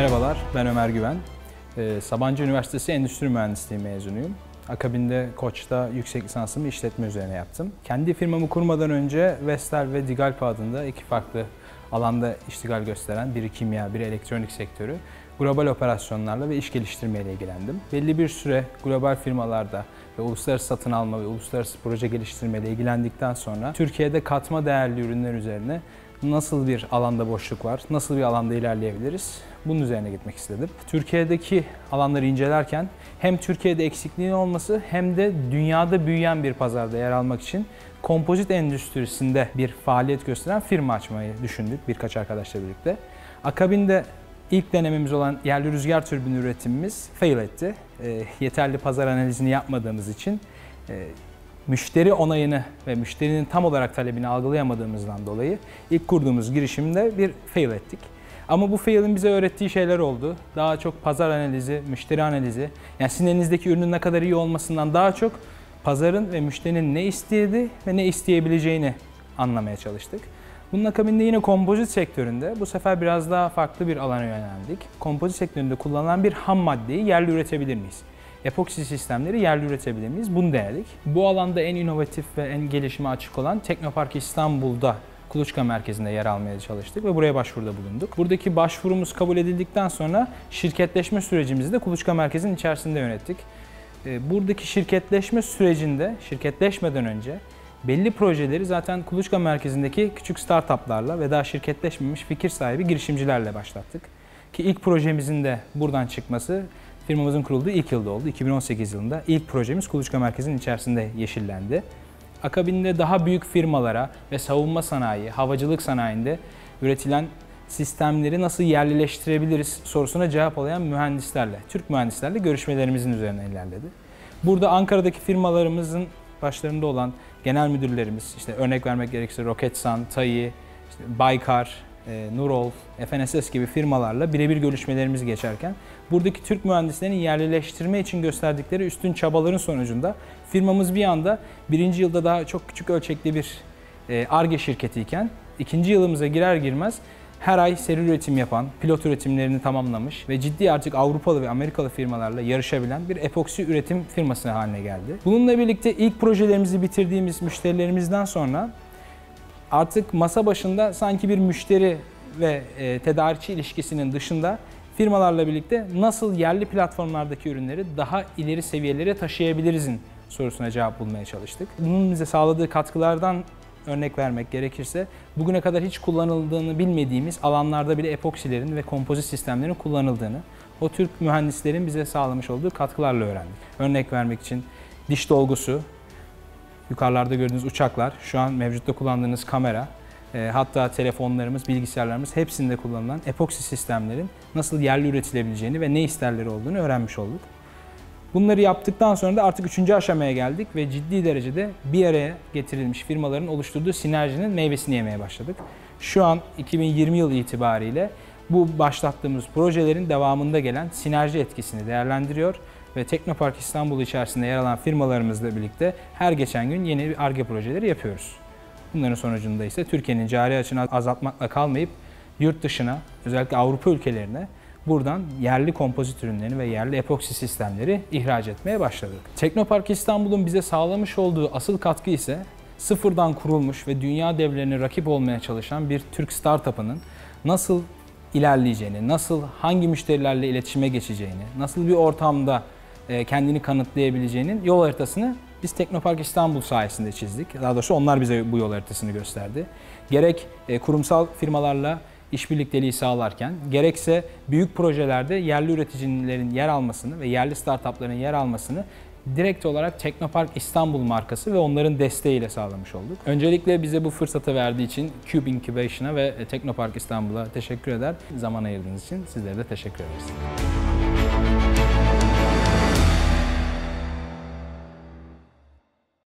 Merhabalar, ben Ömer Güven. Sabancı Üniversitesi Endüstri Mühendisliği mezunuyum. Akabinde Koç'ta yüksek lisansımı işletme üzerine yaptım. Kendi firmamı kurmadan önce Vestel ve Digalp adında iki farklı alanda iştigal gösteren, biri kimya, biri elektronik sektörü, global operasyonlarla ve iş geliştirmeyle ilgilendim. Belli bir süre global firmalarda ve uluslararası satın alma ve uluslararası proje geliştirmeyle ilgilendikten sonra Türkiye'de katma değerli ürünler üzerine nasıl bir alanda boşluk var, nasıl bir alanda ilerleyebiliriz, bunun üzerine gitmek istedim. Türkiye'deki alanları incelerken hem Türkiye'de eksikliğin olması hem de dünyada büyüyen bir pazarda yer almak için kompozit endüstrisinde bir faaliyet gösteren firma açmayı düşündük birkaç arkadaşla birlikte. Akabinde ilk denememiz olan yerli rüzgar türbini üretimimiz fail etti. Yeterli pazar analizini yapmadığımız için müşteri onayını ve müşterinin tam olarak talebini algılayamadığımızdan dolayı ilk kurduğumuz girişimde bir fail ettik. Ama bu fail'in bize öğrettiği şeyler oldu. Daha çok pazar analizi, müşteri analizi. Yani sizin elinizdeki ürünün ne kadar iyi olmasından daha çok pazarın ve müşterinin ne istediği ve ne isteyebileceğini anlamaya çalıştık. Bunun akabinde yine kompozit sektöründe bu sefer biraz daha farklı bir alana yöneldik. Kompozit sektöründe kullanılan bir ham maddeyi yerli üretebilir miyiz? Epoksi sistemleri yerli üretebilir miyiz? Bunu denedik. Bu alanda en inovatif ve en gelişime açık olan Teknopark İstanbul'da Kuluçka Merkezi'nde yer almaya çalıştık ve buraya başvuruda bulunduk. Buradaki başvurumuz kabul edildikten sonra şirketleşme sürecimizi de Kuluçka Merkezi'nin içerisinde yönettik. Buradaki şirketleşme sürecinde, şirketleşmeden önce belli projeleri zaten Kuluçka Merkezi'ndeki küçük startuplarla ve daha şirketleşmemiş fikir sahibi girişimcilerle başlattık. Ki ilk projemizin de buradan çıkması firmamızın kurulduğu ilk yılda oldu. 2018 yılında ilk projemiz Kuluçka Merkezi'nin içerisinde yeşillendi. Akabinde daha büyük firmalara ve savunma sanayi, havacılık sanayinde üretilen sistemleri nasıl yerlileştirebiliriz sorusuna cevap arayan mühendislerle, Türk mühendislerle görüşmelerimizin üzerine ilerledi. Burada Ankara'daki firmalarımızın başlarında olan genel müdürlerimiz, işte örnek vermek gerekirse Roketsan, TAİ, işte Baykar, Nurol, FNSS gibi firmalarla birebir görüşmelerimiz geçerken buradaki Türk mühendislerin yerlileştirme için gösterdikleri üstün çabaların sonucunda firmamız bir anda birinci yılda daha çok küçük ölçekli bir Ar-Ge şirketiyken ikinci yılımıza girer girmez her ay seri üretim yapan, pilot üretimlerini tamamlamış ve ciddi artık Avrupalı ve Amerikalı firmalarla yarışabilen bir epoksi üretim firması haline geldi. Bununla birlikte ilk projelerimizi bitirdiğimiz müşterilerimizden sonra artık masa başında sanki bir müşteri ve tedarikçi ilişkisinin dışında firmalarla birlikte nasıl yerli platformlardaki ürünleri daha ileri seviyelere taşıyabiliriz'in sorusuna cevap bulmaya çalıştık. Bunun bize sağladığı katkılardan örnek vermek gerekirse bugüne kadar hiç kullanıldığını bilmediğimiz alanlarda bile epoksilerin ve kompozit sistemlerin kullanıldığını o Türk mühendislerin bize sağlamış olduğu katkılarla öğrendik. Örnek vermek için diş dolgusu, yukarılarda gördüğünüz uçaklar, şu an mevcutta kullandığınız kamera, hatta telefonlarımız, bilgisayarlarımız hepsinde kullanılan epoksi sistemlerin nasıl yerli üretilebileceğini ve ne isterleri olduğunu öğrenmiş olduk. Bunları yaptıktan sonra da artık 3. aşamaya geldik ve ciddi derecede bir araya getirilmiş firmaların oluşturduğu sinerjinin meyvesini yemeye başladık. Şu an 2020 yılı itibariyle bu başlattığımız projelerin devamında gelen sinerji etkisini değerlendiriyor ve Teknopark İstanbul içerisinde yer alan firmalarımızla birlikte her geçen gün yeni bir Ar-Ge projeleri yapıyoruz. Bunların sonucunda ise Türkiye'nin cari açığını azaltmakla kalmayıp yurt dışına, özellikle Avrupa ülkelerine buradan yerli kompozit ürünlerini ve yerli epoksi sistemleri ihraç etmeye başladık. Teknopark İstanbul'un bize sağlamış olduğu asıl katkı ise sıfırdan kurulmuş ve dünya devlerine rakip olmaya çalışan bir Türk startup'ının nasıl ilerleyeceğini, nasıl hangi müşterilerle iletişime geçeceğini, nasıl bir ortamda kendini kanıtlayabileceğinin yol haritasını biz Teknopark İstanbul sayesinde çizdik. Daha doğrusu onlar bize bu yol haritasını gösterdi. Gerek kurumsal firmalarla iş birlikteliği sağlarken, gerekse büyük projelerde yerli üreticilerin yer almasını ve yerli startupların yer almasını direkt olarak Teknopark İstanbul markası ve onların desteğiyle sağlamış olduk. Öncelikle bize bu fırsatı verdiği için Cube Incubation'a ve Teknopark İstanbul'a teşekkür eder. Zaman ayırdığınız için sizlere de teşekkür ederiz.